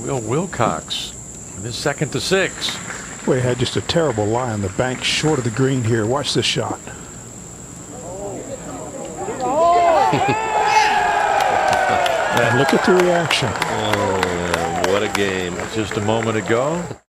Will Wilcox with his second to 6. Well, he had just a terrible lie on the bank short of the green here. Watch this shot. And look at the reaction. Oh, what a game. Just a moment ago.